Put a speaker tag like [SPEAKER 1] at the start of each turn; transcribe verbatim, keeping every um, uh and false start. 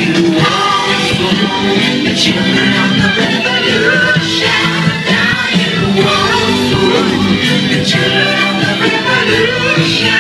[SPEAKER 1] you won't. The children of the revolution. Now you won't. The children of the revolution.